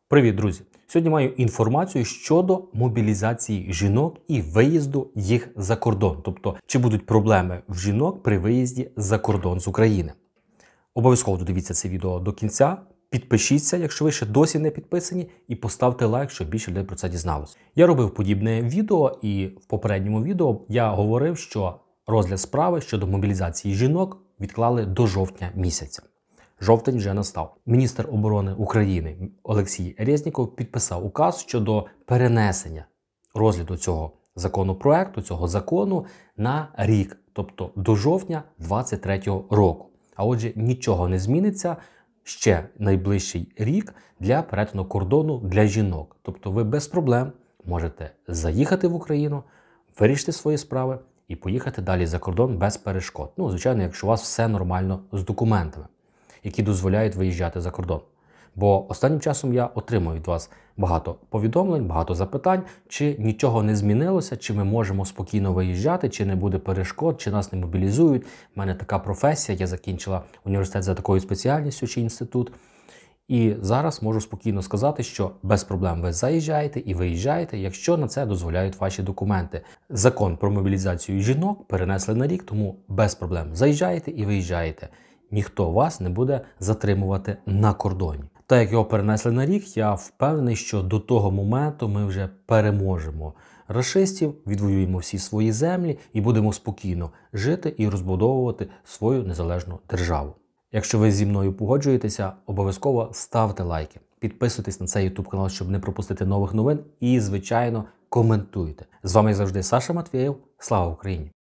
Привіт, друзі! Сьогодні маю інформацію щодо мобілізації жінок і виїзду їх за кордон. Тобто, чи будуть проблеми в жінок при виїзді за кордон з України. Обов'язково додивіться це відео до кінця. Підпишіться, якщо ви ще досі не підписані, і поставте лайк, щоб більше людей про це дізналось. Я робив подібне відео, і в попередньому відео я говорив, що розгляд справи щодо мобілізації жінок відклали до жовтня місяця. Жовтень вже настав. Міністр оборони України Олексій Резніков підписав указ щодо перенесення розгляду цього законопроекту, цього закону на рік, тобто до жовтня 2023 року. А отже, нічого не зміниться ще найближчий рік для перетину кордону для жінок. Тобто ви без проблем можете заїхати в Україну, вирішити свої справи і поїхати далі за кордон без перешкод. Ну, звичайно, якщо у вас все нормально з документами, які дозволяють виїжджати за кордон. Бо останнім часом я отримую від вас багато повідомлень, багато запитань, чи нічого не змінилося, чи ми можемо спокійно виїжджати, чи не буде перешкод, чи нас не мобілізують. У мене така професія, я закінчила університет за такою спеціальністю чи інститут. І зараз можу спокійно сказати, що без проблем ви заїжджаєте і виїжджаєте, якщо на це дозволяють ваші документи. Закон про мобілізацію жінок перенесли на рік, тому без проблем заїжджаєте і виїжджаєте. Ніхто вас не буде затримувати на кордоні. Так як його перенесли на рік, я впевнений, що до того моменту ми вже переможемо рашистів, відвоюємо всі свої землі і будемо спокійно жити і розбудовувати свою незалежну державу. Якщо ви зі мною погоджуєтеся, обов'язково ставте лайки, підписуйтесь на цей YouTube канал, щоб не пропустити нових новин і, звичайно, коментуйте. З вами, як завжди, Саша Матвєєв. Слава Україні!